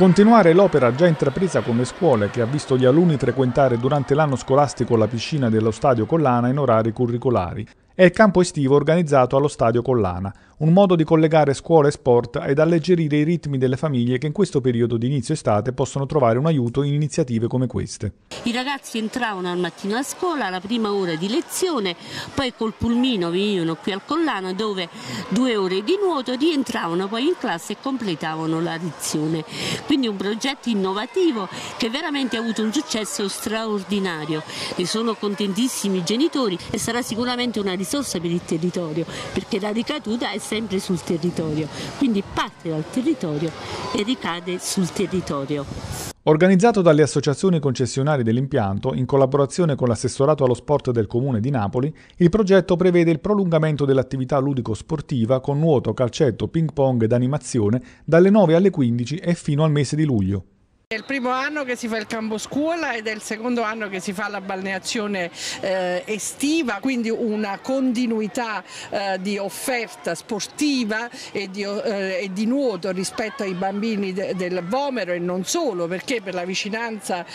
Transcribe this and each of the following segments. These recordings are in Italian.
Continuare l'opera già intrapresa con le scuole, che ha visto gli alunni frequentare durante l'anno scolastico la piscina dello Stadio Collana in orari curricolari, è il campo estivo organizzato allo Stadio Collana, un modo di collegare scuola e sport ed alleggerire i ritmi delle famiglie che in questo periodo di inizio estate possono trovare un aiuto in iniziative come queste. I ragazzi entravano al mattino a scuola, alla prima ora di lezione, poi col pulmino venivano qui al Collana dove 2 ore di nuoto, rientravano poi in classe e completavano la lezione. Quindi un progetto innovativo che veramente ha avuto un successo straordinario e sono contentissimi i genitori e sarà sicuramente una risorsa per il territorio, perché la ricaduta è sempre sul territorio, quindi parte dal territorio e ricade sul territorio. Organizzato dalle associazioni concessionarie dell'impianto, in collaborazione con l'assessorato allo sport del Comune di Napoli, il progetto prevede il prolungamento dell'attività ludico-sportiva con nuoto, calcetto, ping pong ed animazione dalle 9 alle 15 e fino al mese di luglio. È il primo anno che si fa il campo scuola ed è il secondo anno che si fa la balneazione estiva, quindi una continuità di offerta sportiva e di nuoto rispetto ai bambini del Vomero e non solo, perché per la vicinanza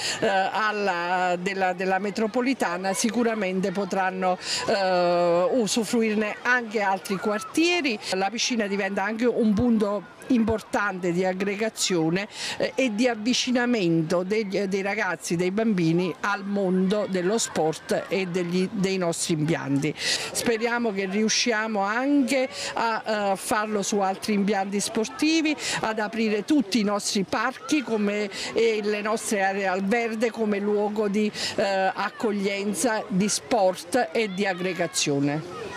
della metropolitana sicuramente potranno usufruirne anche altri quartieri. La piscina diventa anche un punto importante di aggregazione e di avvicinamento dei ragazzi, dei bambini al mondo dello sport e dei nostri impianti. Speriamo che riusciamo anche a farlo su altri impianti sportivi, ad aprire tutti i nostri parchi e le nostre aree al verde come luogo di accoglienza, di sport e di aggregazione.